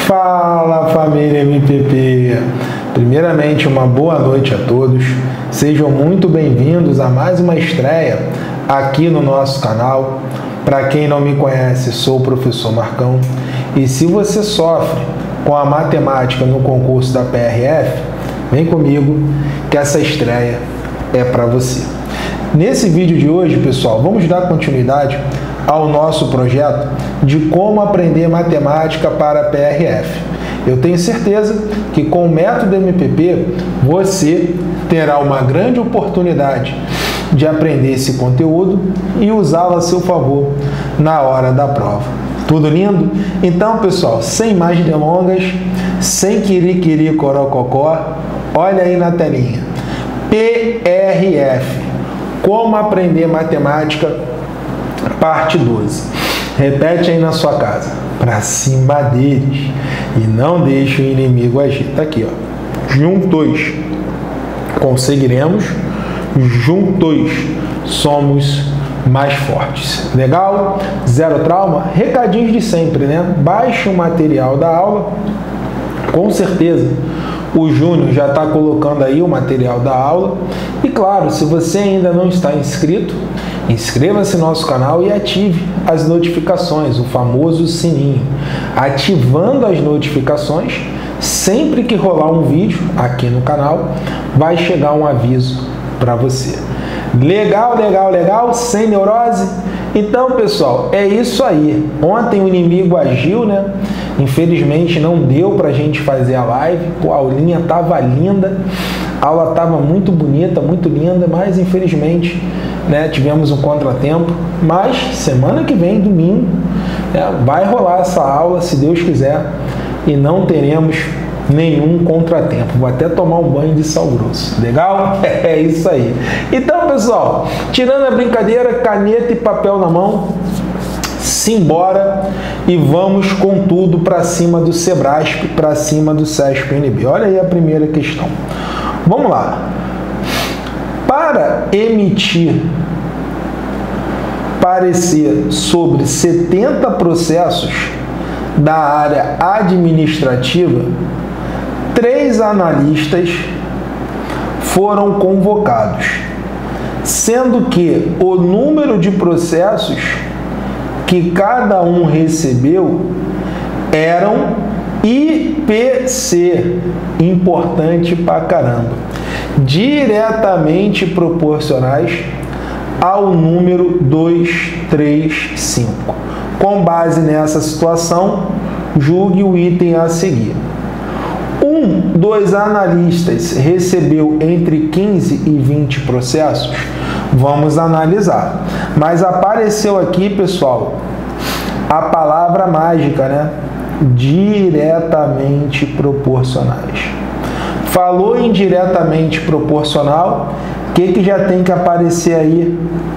Fala, família MPP! Primeiramente, uma boa noite a todos. Sejam muito bem-vindos a mais uma estreia aqui no nosso canal. Para quem não me conhece, sou o professor Marcão. E se você sofre com a matemática no concurso da PRF, vem comigo que essa estreia é para você. Nesse vídeo de hoje, pessoal, vamos dar continuidade ao nosso projeto de como aprender matemática para a PRF. Eu tenho certeza que com o método MPP você terá uma grande oportunidade de aprender esse conteúdo e usá-lo a seu favor na hora da prova. Tudo lindo? Então, pessoal, sem mais delongas, sem quiri-quiri corococó, olha aí na telinha. PRF, como aprender matemática, parte 12. Repete aí na sua casa. Para cima deles. E não deixe o inimigo agir. Tá aqui, ó. Juntos conseguiremos. Juntos somos mais fortes. Legal? Zero trauma? Recadinhos de sempre, né? Baixe o material da aula. Com certeza o Júnior já está colocando aí o material da aula. E claro, se você ainda não está inscrito, inscreva-se no nosso canal e ative as notificações, o famoso sininho. Ativando as notificações, sempre que rolar um vídeo aqui no canal, vai chegar um aviso para você. Legal, legal, legal? Sem neurose? Então, pessoal, é isso aí. Ontem o inimigo agiu, né? Infelizmente não deu para a gente fazer a live. Pô, a aulinha tava linda, a aula tava muito bonita, muito linda, mas infelizmente, né, tivemos um contratempo. Mas semana que vem, domingo, né, vai rolar essa aula, se Deus quiser, e não teremos nenhum contratempo. Vou até tomar um banho de sal grosso. Legal? É isso aí. Então, pessoal, tirando a brincadeira, caneta e papel na mão, simbora e vamos com tudo para cima do Sebrasp, para cima do SESP-NB. Olha aí a primeira questão. Vamos lá. Para emitir parecer sobre 70 processos da área administrativa, 3 analistas foram convocados, sendo que o número de processos que cada um recebeu eram IPC, importante pra caramba, diretamente proporcionais ao número 235. Com base nessa situação, julgue o item a seguir. Um dos analistas recebeu entre 15 e 20 processos. Vamos analisar. Mas apareceu aqui, pessoal, a palavra mágica, né? Diretamente proporcionais. Falou em diretamente proporcional, o que já tem que aparecer aí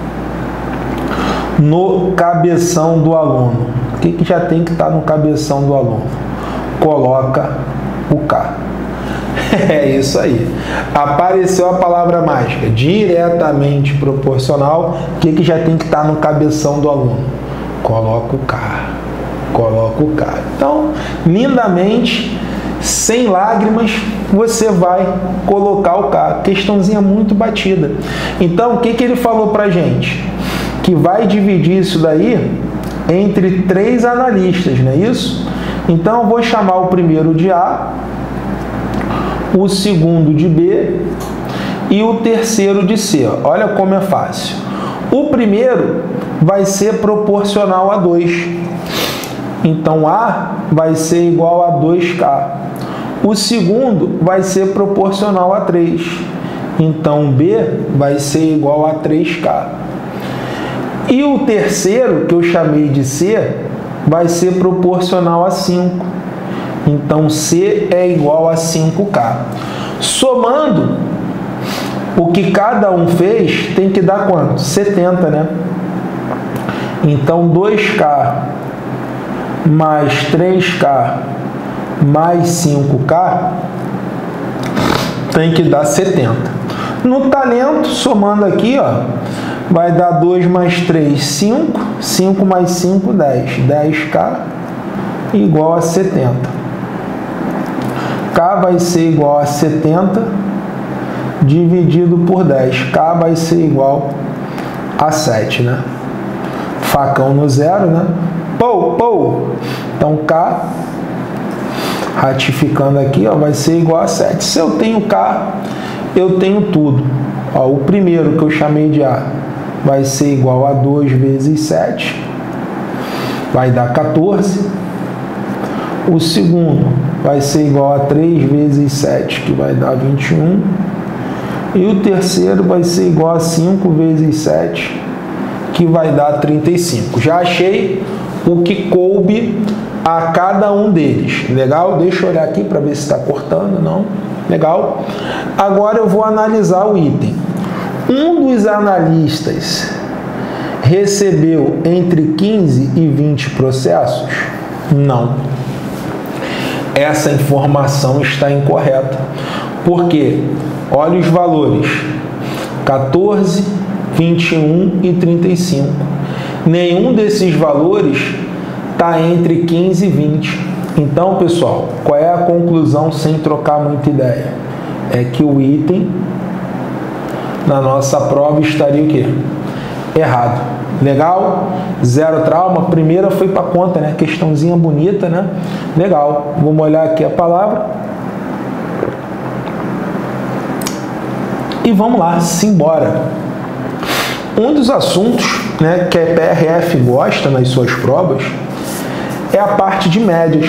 no cabeção do aluno? O que já tem que estar no cabeção do aluno? Coloca o K. É isso aí. Apareceu a palavra mágica, diretamente proporcional. O que já tem que estar no cabeção do aluno? Coloca o K. Coloca o K. Então, lindamente, sem lágrimas, você vai colocar o K. Questãozinha muito batida. Então, o que ele falou pra gente? Que vai dividir isso daí entre 3 analistas, não é isso? Então, eu vou chamar o primeiro de A, o segundo de B e o terceiro de C. Olha como é fácil. O primeiro vai ser proporcional a 2. Então, A vai ser igual a 2K. O segundo vai ser proporcional a 3. Então, B vai ser igual a 3K. E o terceiro, que eu chamei de C, vai ser proporcional a 5. Então, C é igual a 5K. Somando o que cada um fez, tem que dar quanto? 70, né? Então, 2K mais 3K mais 5K tem que dar 70. No talento, somando aqui, ó, vai dar 2 mais 3, 5. 5 mais 5, 10. 10K igual a 70. K vai ser igual a 70 dividido por 10. K vai ser igual a 7, né? Facão no zero, né? Então, K, ratificando aqui, ó, vai ser igual a 7. Se eu tenho K, eu tenho tudo. Ó, o primeiro que eu chamei de A vai ser igual a 2 vezes 7. Vai dar 14. O segundo vai ser igual a 3 vezes 7, que vai dar 21. E o terceiro vai ser igual a 5 vezes 7, que vai dar 35. Já achei o que coube a cada um deles. Legal? Deixa eu olhar aqui para ver se está cortando. Não. Legal? Agora eu vou analisar o item. Um dos analistas recebeu entre 15 e 20 processos? Não. Essa informação está incorreta. Por quê? Olha os valores: 14, 21 e 35. Nenhum desses valores está entre 15 e 20. Então, pessoal, qual é a conclusão sem trocar muita ideia? É que o item na nossa prova estaria o quê? Errado. Legal? Zero trauma. Primeira foi para conta, né? Questãozinha bonita, né? Legal. Vamos olhar aqui a palavra. E vamos lá, simbora. Um dos assuntos, né, que a PRF gosta nas suas provas é a parte de médias.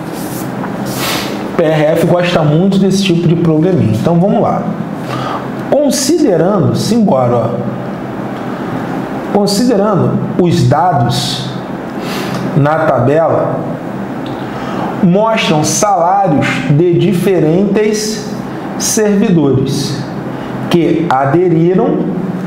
PRF gosta muito desse tipo de probleminha. Então vamos lá. Considerando, simbora, ó. Considerando os dados na tabela, mostram salários de diferentes servidores que aderiram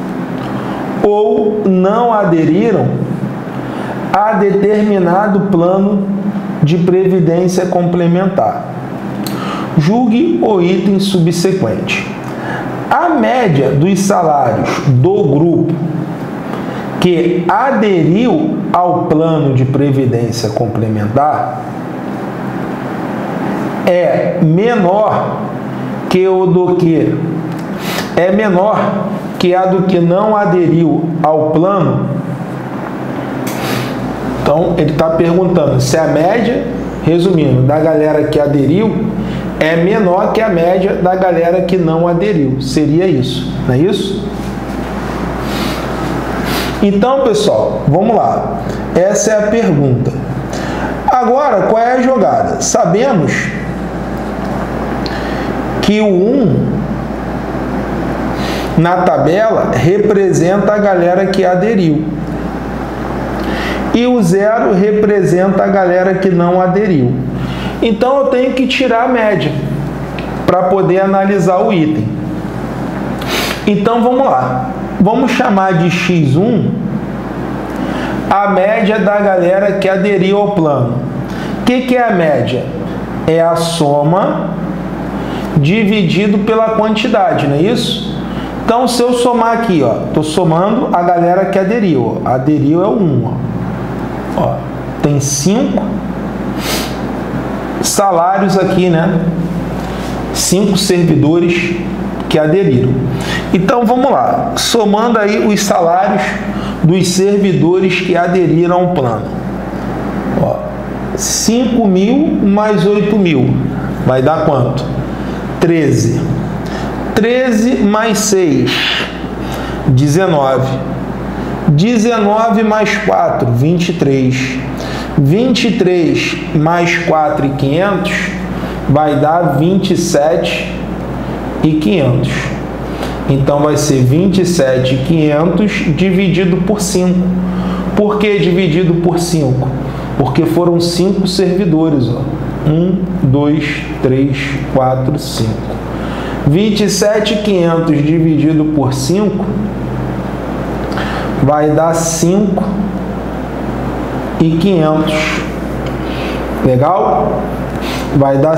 ou não aderiram a determinado plano de previdência complementar. Julgue o item subsequente. A média dos salários do grupo que aderiu ao plano de previdência complementar é menor que o do que a do que não aderiu ao plano. Então, ele está perguntando se a média, resumindo, da galera que aderiu é menor que a média da galera que não aderiu. Seria isso, não é isso? Então, pessoal, vamos lá. Essa é a pergunta. Agora, qual é a jogada? Sabemos que o 1 na tabela representa a galera que aderiu. E o 0 representa a galera que não aderiu. Então, eu tenho que tirar a média para poder analisar o item. Então, vamos lá. Vamos chamar de X1 a média da galera que aderiu ao plano. O que é a média? É a soma dividido pela quantidade, não é isso? Então, se eu somar aqui, ó, estou somando a galera que aderiu. Ó. Aderiu é o 1. Ó, tem 5 salários aqui, né? 5 servidores que aderiram. Então, vamos lá. Somando aí os salários dos servidores que aderiram ao plano. Ó, 5.000 mais 8.000. Vai dar quanto? 13. 13 mais 6. 19. 19 mais 4. 23. 23 mais 4.500 vai dar 27.500. Então, vai ser 27.500 dividido por 5. Por que dividido por 5? Porque foram 5 servidores. Ó. 1, 2, 3, 4, 5. 27.500 dividido por 5 vai dar 5.500. Legal? Vai dar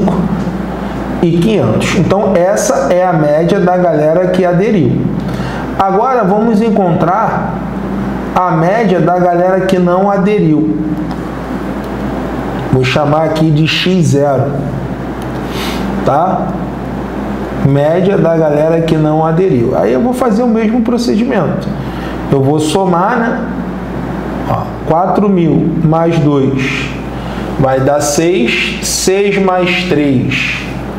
5.500. Então, essa é a média da galera que aderiu. Agora, vamos encontrar a média da galera que não aderiu. Vou chamar aqui de X0. tá? Média da galera que não aderiu. Aí eu vou fazer o mesmo procedimento. Eu vou somar, né? Ó, 4.000 mais 2 vai dar 6. 6 mais 3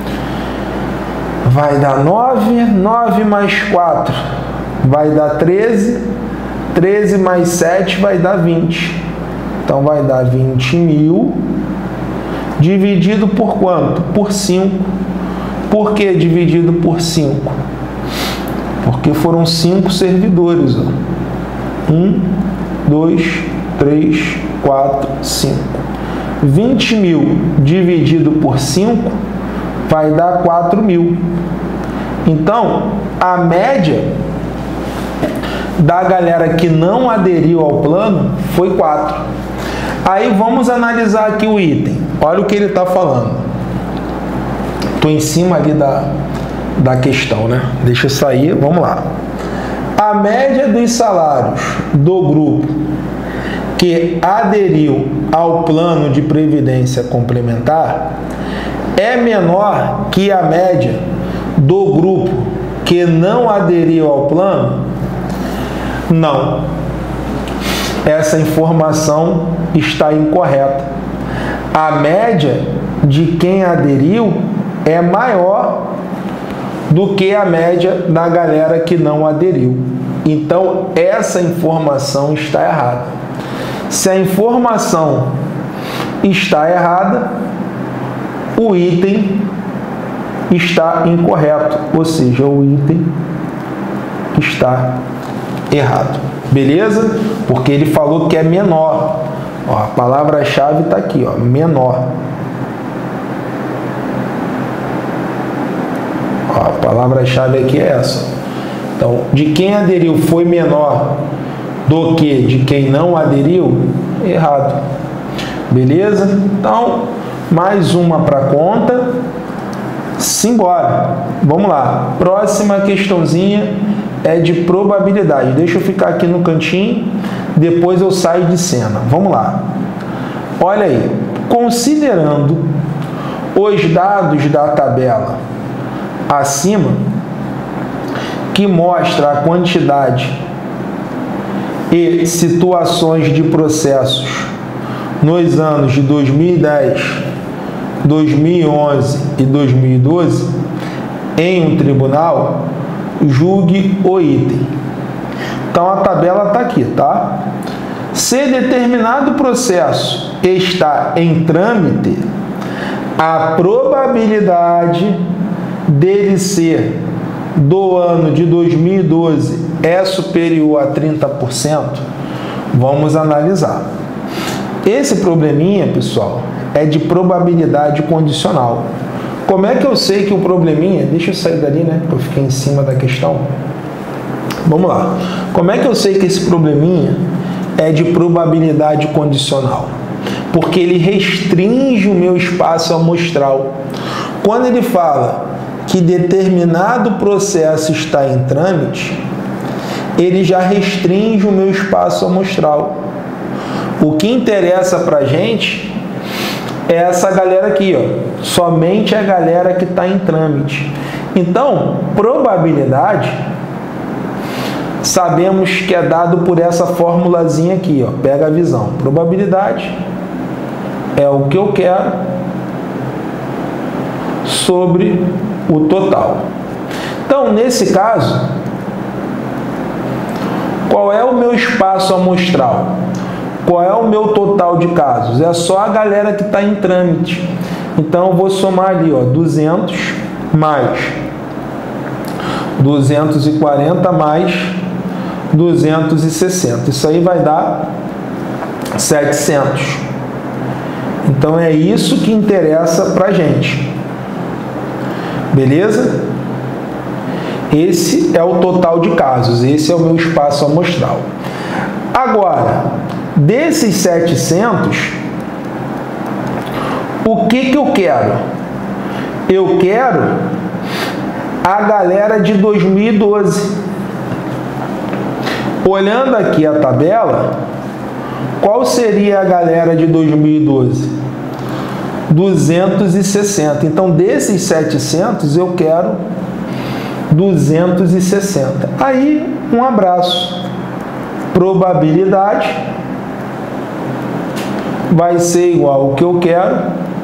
vai dar 9. 9 mais 4 vai dar 13. 13 mais 7 vai dar 20. Então vai dar 20.000 dividido por quanto? Por 5. Por que dividido por 5? Porque foram 5 servidores. 1, 2, 3, 4, 5. 20.000 dividido por 5 vai dar 4.000. Então, a média da galera que não aderiu ao plano foi 4. Aí vamos analisar aqui o item. Olha o que ele está falando. Estou em cima ali da questão, né? Deixa eu sair, vamos lá. A média dos salários do grupo que aderiu ao plano de previdência complementar é menor que a média do grupo que não aderiu ao plano? Não. Essa informação está incorreta. A média de quem aderiu é maior do que a média da galera que não aderiu. Então, essa informação está errada. Se a informação está errada, o item está incorreto, ou seja, o item está errado. Beleza? Porque ele falou que é menor. Ó, a palavra-chave está aqui, ó, menor. Ó, a palavra-chave aqui é essa. Então, de quem aderiu foi menor do que de quem não aderiu? Errado. Beleza? Então, mais uma para conta. Simbora. Vamos lá. Próxima questãozinha é de probabilidade. Deixa eu ficar aqui no cantinho, depois eu saio de cena. Vamos lá. Olha aí. Considerando os dados da tabela acima, que mostra a quantidade e situações de processos nos anos de 2010, 2011 e 2012 em um tribunal, julgue o item. Então a tabela está aqui, tá? Se determinado processo está em trâmite, a probabilidade dele ser do ano de 2012 é superior a 30%? Vamos analisar. Esse probleminha, pessoal, é de probabilidade condicional. Como é que eu sei que o probleminha... Deixa eu sair dali, né? Para eu ficar em cima da questão. Vamos lá. Como é que eu sei que esse probleminha é de probabilidade condicional? Porque ele restringe o meu espaço amostral. Quando ele fala que determinado processo está em trâmite, ele já restringe o meu espaço amostral. O que interessa para a gente é essa galera aqui, ó. Somente a galera que está em trâmite. Então, probabilidade, sabemos que é dado por essa formulazinha aqui, ó. Pega a visão. Probabilidade é o que eu quero sobre o total. Então, nesse caso, qual é o meu espaço amostral? Qual é o meu total de casos? É só a galera que está em trâmite. Então, eu vou somar ali, ó, 200 mais 240 mais 260. Isso aí vai dar 700. Então, é isso que interessa para a gente. Beleza? Esse é o total de casos. Esse é o meu espaço amostral. Agora, desses 700, o que eu quero? Eu quero a galera de 2012. Olhando aqui a tabela, qual seria a galera de 2012? 260. Então, desses 700, eu quero 260. Aí, um abraço. Probabilidade vai ser igual ao que eu quero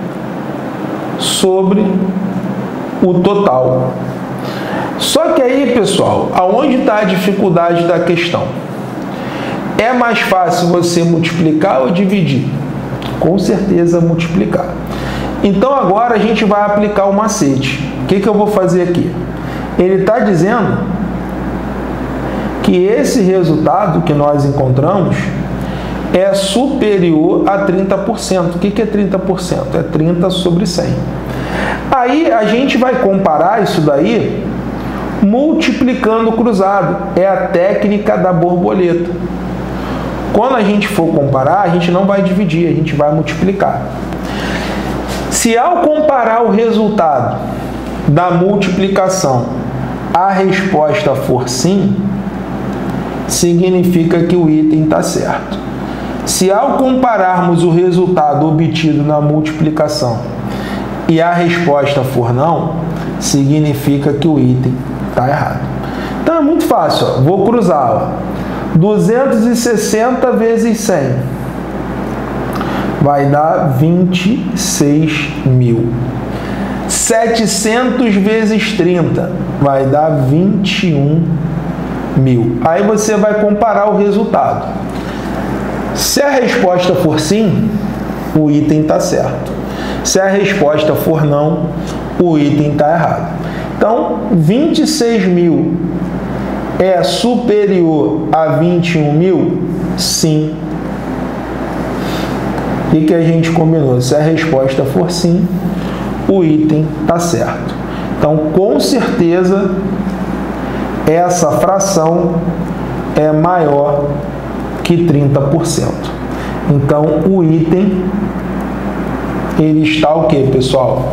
sobre o total. Só que aí, pessoal, aonde está a dificuldade da questão? É mais fácil você multiplicar ou dividir? Com certeza multiplicar. Então agora a gente vai aplicar o macete. O que eu vou fazer aqui? Ele está dizendo que esse resultado que nós encontramos é superior a 30%. O que é 30%? É 30 sobre 100. Aí a gente vai comparar isso daí multiplicando o cruzado. É a técnica da borboleta. Quando a gente for comparar, a gente não vai dividir, a gente vai multiplicar. Se ao comparar o resultado da multiplicação a resposta for sim, significa que o item está certo. Se ao compararmos o resultado obtido na multiplicação e a resposta for não, significa que o item está errado. Então é muito fácil, ó. Vou cruzar, ó. 260 vezes 100 vai dar 26 mil. 700 vezes 30 vai dar 21 mil. Aí você vai comparar o resultado. Se a resposta for sim, o item está certo. Se a resposta for não, o item está errado. Então, 26 mil é superior a 21 mil? Sim. O que a gente combinou? Se a resposta for sim, o item está certo. Então, com certeza, essa fração é maior que 30%. Então, o item, ele está o quê, pessoal?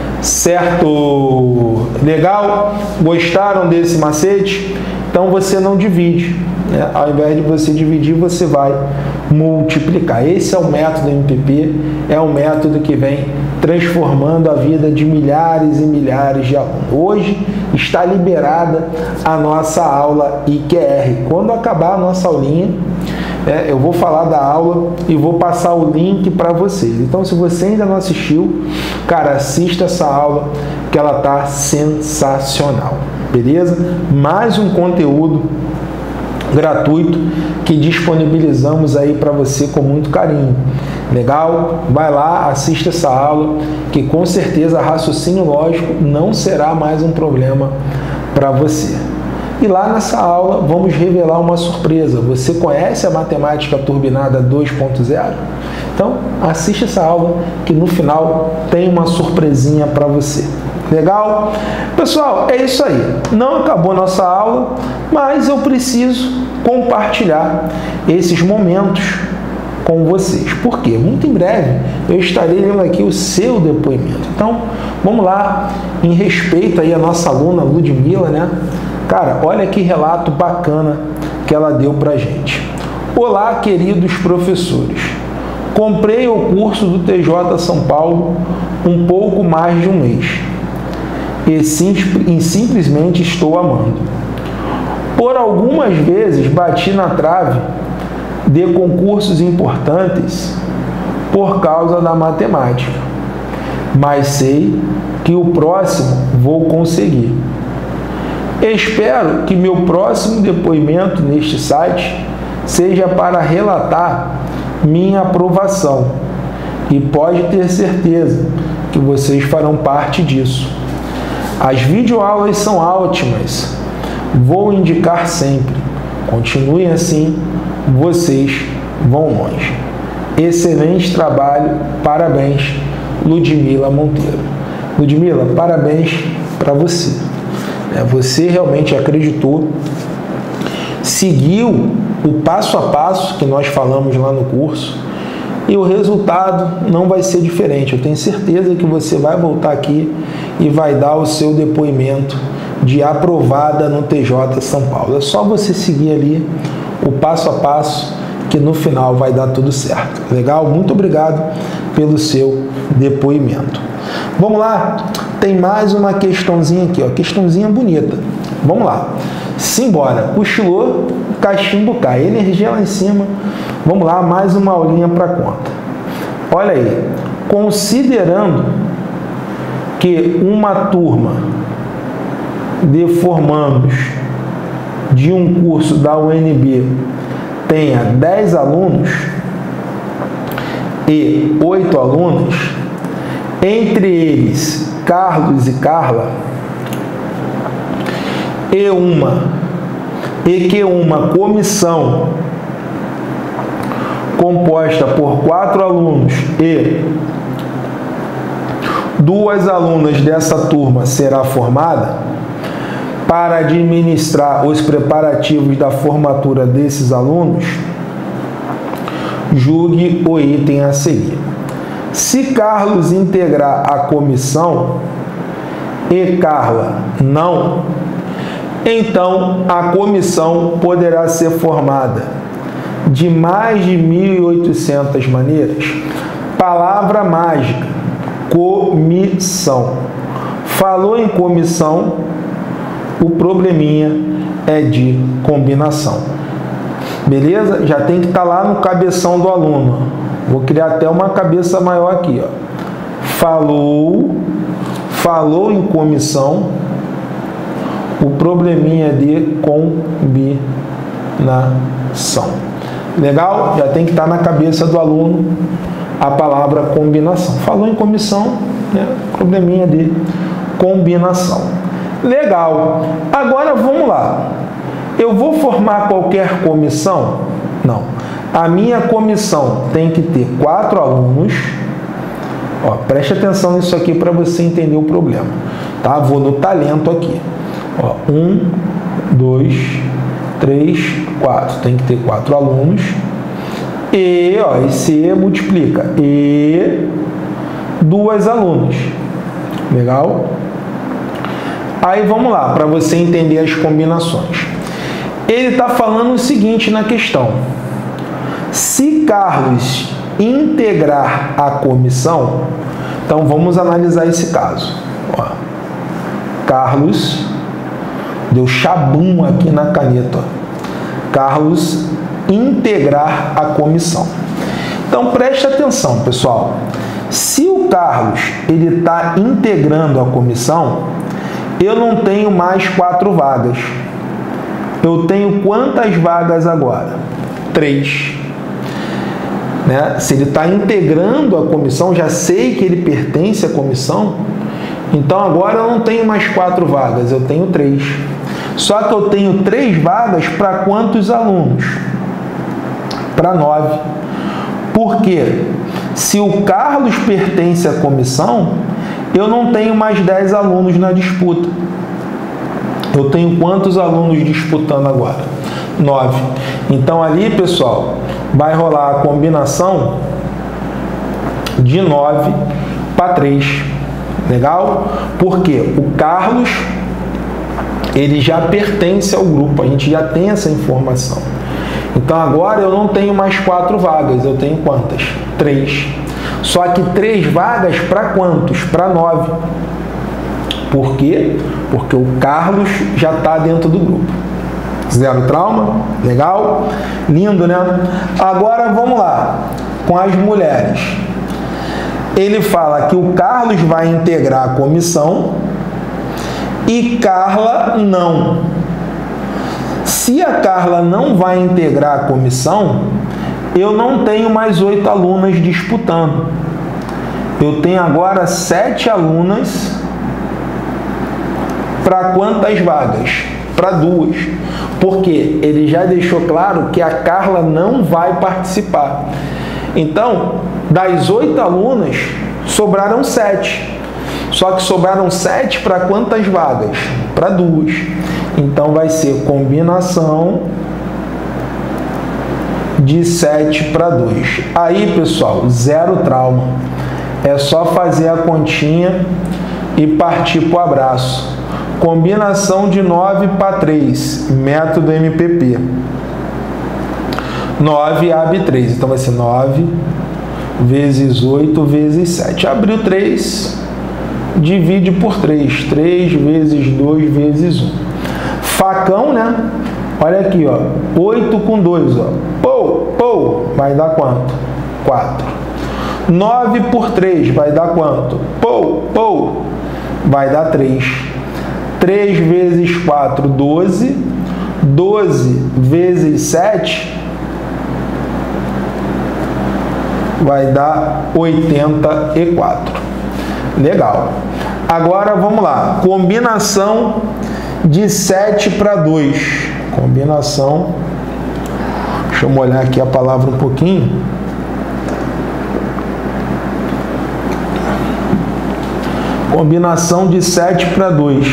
Certo? Legal? Gostaram desse macete? Então, você não divide, né? Ao invés de você dividir, você vai multiplicar. Esse é o método MPP, é um método que vem transformando a vida de milhares e milhares de alunos. Hoje está liberada a nossa aula IQR. Quando acabar a nossa aulinha, eu vou falar da aula e vou passar o link para vocês. Então, se você ainda não assistiu, cara, assista essa aula que ela tá sensacional, beleza? Mais um conteúdo gratuito que disponibilizamos aí para você com muito carinho. Legal? Vai lá, assista essa aula, que com certeza raciocínio lógico não será mais um problema para você. E lá nessa aula vamos revelar uma surpresa. Você conhece a matemática turbinada 2.0? Então, assista essa aula que no final tem uma surpresinha para você. Legal? Pessoal, é isso aí. Não acabou nossa aula, mas eu preciso compartilhar esses momentos com vocês. Por quê? Muito em breve eu estarei lendo aqui o seu depoimento. Então, vamos lá, em respeito aí à nossa aluna Ludmila, né? Cara, olha que relato bacana que ela deu pra gente. Olá, queridos professores. Comprei o curso do TJ São Paulo um pouco mais de um mês. E simplesmente estou amando. Por algumas vezes bati na trave de concursos importantes por causa da matemática, mas sei que o próximo vou conseguir. Espero que meu próximo depoimento neste site seja para relatar minha aprovação e pode ter certeza que vocês farão parte disso. As videoaulas são ótimas, vou indicar sempre. Continuem assim, vocês vão longe. Excelente trabalho, parabéns, Ludmila Monteiro. Ludmila, parabéns para você. Você realmente acreditou, seguiu o passo a passo que nós falamos lá no curso e o resultado não vai ser diferente. Eu tenho certeza que você vai voltar aqui e vai dar o seu depoimento de aprovada no TJ São Paulo. É só você seguir ali o passo a passo que no final vai dar tudo certo. Legal? Muito obrigado pelo seu depoimento. Vamos lá? Tem mais uma questãozinha aqui, ó. Questãozinha bonita. Vamos lá. Simbora. Cochilou, cachimbo cai. Energia lá em cima. Vamos lá, mais uma aulinha para conta. Olha aí. Considerando que uma turma de formandos de um curso da UNB tenha 10 alunos e 8 alunas, entre eles Carlos e Carla, e que uma comissão composta por 4 alunos e 2 alunas dessa turma será formada para administrar os preparativos da formatura desses alunos, julgue o item a seguir. Se Carlos integrar a comissão e Carla não, então a comissão poderá ser formada de mais de 1.800 maneiras. Palavra mágica: comissão. Falou em comissão, o probleminha é de combinação. Beleza? Já tem que estar lá no cabeção do aluno. Vou criar até uma cabeça maior aqui, ó. Falou em comissão, o probleminha é de combinação. Legal? Já tem que estar na cabeça do aluno a palavra combinação. Falou em comissão, né? Probleminha de combinação. Legal. Agora vamos lá. Eu vou formar qualquer comissão? Não. A minha comissão tem que ter 4 alunos. Ó, preste atenção nisso aqui para você entender o problema. Tá? Vou no talento aqui. Ó, 1, 2, 3, 4. Tem que ter 4 alunos. E, ó, esse multiplica. E 2 alunos. Legal? Aí vamos lá, para você entender as combinações. Ele está falando o seguinte na questão: se Carlos integrar a comissão, então vamos analisar esse caso. Ó, Carlos, deu chabum aqui na caneta. Ó. Carlos integrar a comissão. Então preste atenção, pessoal. Se o Carlos ele está integrando a comissão, eu não tenho mais 4 vagas. Eu tenho quantas vagas agora? 3. Né? Se ele está integrando a comissão, já sei que ele pertence à comissão, então agora eu não tenho mais 4 vagas, eu tenho 3. Só que eu tenho 3 vagas para quantos alunos? Para 9. Por quê? Se o Carlos pertence à comissão, eu não tenho mais 10 alunos na disputa. Eu tenho quantos alunos disputando agora? 9. Então ali, pessoal, vai rolar a combinação de 9 para 3. Legal? Porque o Carlos, ele já pertence ao grupo. A gente já tem essa informação. Então agora eu não tenho mais 4 vagas. Eu tenho quantas? 3. Só que 3 vagas para quantos? Para 9. Por quê? Porque o Carlos já está dentro do grupo. Zero trauma? Legal? Lindo, né? Agora vamos lá. Com as mulheres. Ele fala que o Carlos vai integrar a comissão e Carla não. Se a Carla não vai integrar a comissão, eu não tenho mais 8 alunas disputando. Eu tenho agora 7 alunas. Para quantas vagas? Para 2. Porque ele já deixou claro que a Carla não vai participar. Então, das 8 alunas, sobraram 7. Só que sobraram 7 para quantas vagas? Para 2. Então, vai ser combinação de 7 para 2. Aí, pessoal, zero trauma. É só fazer a continha e partir para o abraço. Combinação de 9 para 3, método MPP. 9 abre 3. Então vai ser 9 vezes 8 vezes 7. Abriu 3, divide por 3. 3 vezes 2 vezes 1. Facão, né? Olha aqui, ó. 8 com 2, ó. Pou, vai dar quanto? 4. 9 por 3 vai dar quanto? Pou, vai dar 3. 3 vezes 4, 12. 12 vezes 7 vai dar 84. Legal. Agora vamos lá. Combinação de 7 para 2. Combinação. Deixa eu molhar aqui a palavra um pouquinho. Combinação de 7 para 2.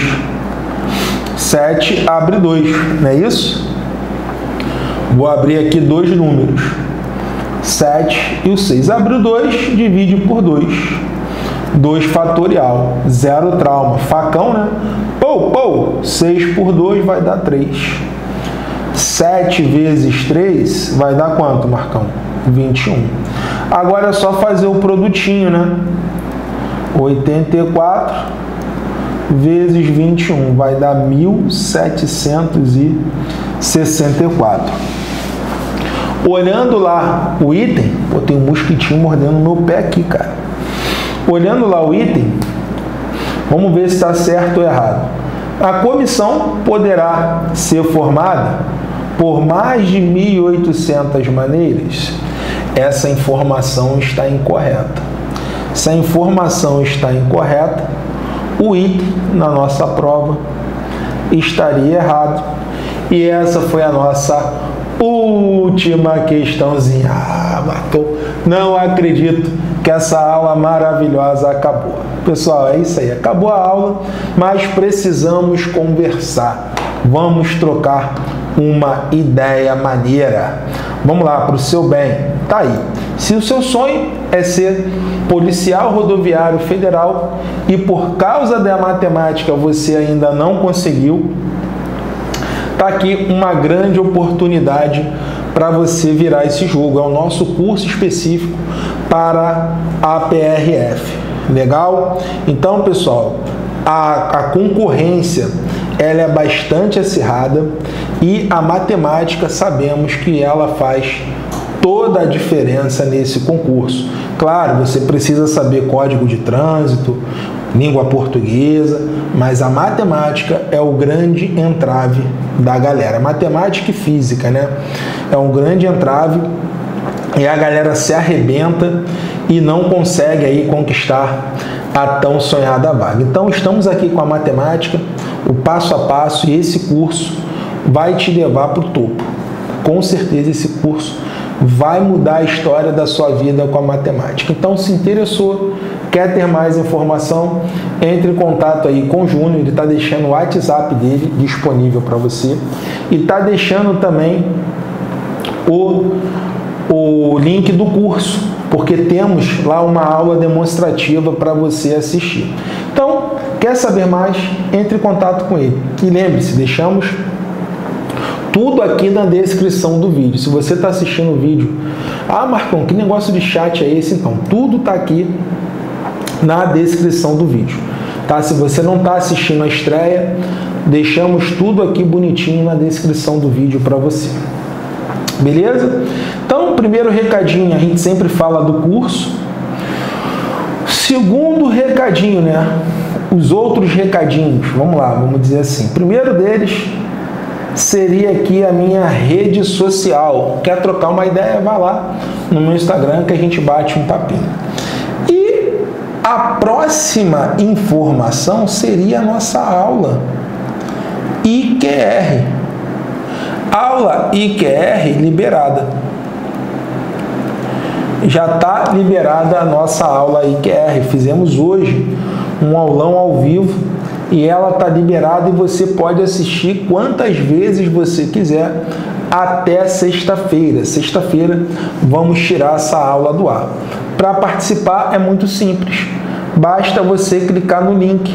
7 abre 2, não é isso? Vou abrir aqui dois números. 7 e o 6. Abriu 2, divide por 2. 2 fatorial. 0 trauma. Facão, né? Pou. 6 por 2 vai dar 3. 7 vezes 3 vai dar quanto, Marcão? 21. Agora é só fazer o produtinho, né? 84 vezes 21 vai dar 1764. Olhando lá o item, pô, tem um mosquitinho mordendo meu pé aqui, cara. Olhando lá o item, vamos ver se está certo ou errado. A comissão poderá ser formada por mais de 1.800 maneiras. Essa informação está incorreta. Se a informação está incorreta, o item na nossa prova estaria errado. E essa foi a nossa última questãozinha. Matou. Não acredito que essa aula maravilhosa acabou. Pessoal, é isso aí. Acabou a aula, mas precisamos conversar. Vamos trocar uma ideia maneira. Vamos lá, para o seu bem. Tá aí. Se o seu sonho é ser policial rodoviário federal e por causa da matemática você ainda não conseguiu, tá aqui uma grande oportunidade para você virar esse jogo. É o nosso curso específico para a PRF. Legal? Então, pessoal, a concorrência ela é bastante acirrada e a matemática sabemos que ela faz toda a diferença nesse concurso. Claro, você precisa saber código de trânsito, língua portuguesa, mas a matemática é o grande entrave da galera. Matemática e física, né? É um grande entrave e a galera se arrebenta e não consegue aí conquistar a tão sonhada vaga. Então, estamos aqui com a matemática, o passo a passo, e esse curso vai te levar para o topo. Com certeza esse curso vai mudar a história da sua vida com a matemática. Então, se interessou, quer ter mais informação, entre em contato aí com o Júnior, ele está deixando o WhatsApp dele disponível para você e está deixando também o link do curso, porque temos lá uma aula demonstrativa para você assistir. Então, quer saber mais? Entre em contato com ele. E lembre-se, deixamos tudo aqui na descrição do vídeo. Se você está assistindo o vídeo, Marcão, que negócio de chat é esse? Então, tudo está aqui na descrição do vídeo. Tá? Se você não está assistindo a estreia, deixamos tudo aqui bonitinho na descrição do vídeo para você. Beleza? Então, primeiro recadinho, a gente sempre fala do curso. Segundo recadinho, né? Os outros recadinhos, vamos lá, vamos dizer assim. Primeiro deles seria aqui a minha rede social. Quer trocar uma ideia? Vai lá no meu Instagram que a gente bate um papinho. E a próxima informação seria a nossa aula IQR. Aula IQR liberada. Já está liberada a nossa aula IQR. Fizemos hoje um aulão ao vivo e ela está liberada e você pode assistir quantas vezes você quiser até sexta-feira. Sexta-feira vamos tirar essa aula do ar. Para participar é muito simples. Basta você clicar no link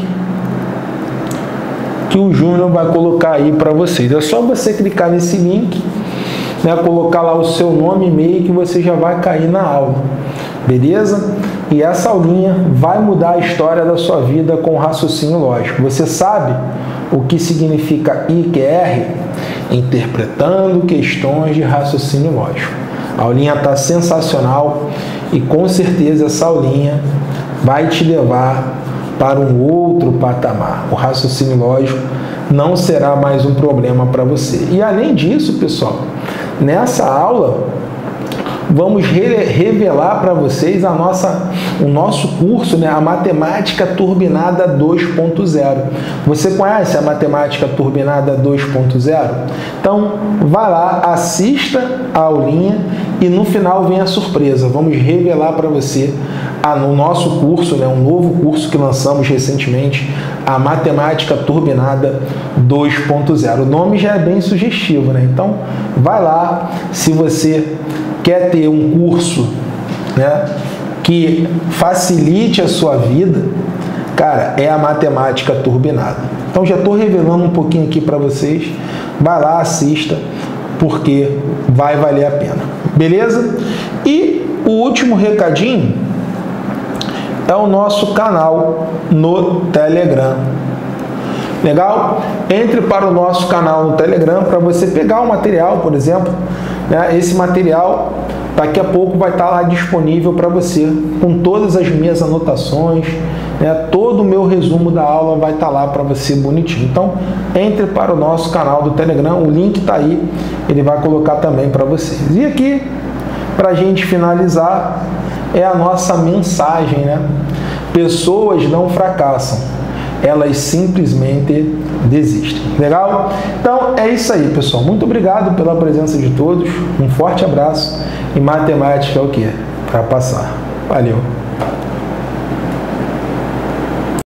que o Júnior vai colocar aí para vocês. É só você clicar nesse link né, colocar lá o seu nome e e-mail que você já vai cair na aula, beleza? E essa aulinha vai mudar a história da sua vida com raciocínio lógico. Você sabe o que significa IQR? Interpretando questões de raciocínio lógico. A aulinha está sensacional e com certeza essa aulinha vai te levar para um outro patamar. O raciocínio lógico não será mais um problema para você. E além disso, pessoal, nessa aula vamos revelar para vocês o nosso curso, né, a Matemática Turbinada 2.0. Você conhece a Matemática Turbinada 2.0? Então, vai lá, assista a aulinha e no final vem a surpresa. Vamos revelar para você no nosso curso, né, um novo curso que lançamos recentemente, a Matemática Turbinada 2.0. O nome já é bem sugestivo, né? Então, vai lá, se você quer ter um curso, né, que facilite a sua vida, cara, é a Matemática Turbinada. Então, já estou revelando um pouquinho aqui para vocês. Vai lá, assista, porque vai valer a pena. Beleza? E o último recadinho é o nosso canal no Telegram. Legal? Entre para o nosso canal no Telegram para você pegar o material, por exemplo. Né? Esse material daqui a pouco vai estar lá disponível para você, com todas as minhas anotações, né? Todo o meu resumo da aula vai estar lá para você bonitinho. Então, entre para o nosso canal do Telegram, o link está aí, ele vai colocar também para vocês. E aqui, para a gente finalizar, é a nossa mensagem, né? Pessoas não fracassam, elas simplesmente desistem. Legal? Então é isso aí, pessoal. Muito obrigado pela presença de todos. Um forte abraço. E matemática é o quê? Para passar. Valeu!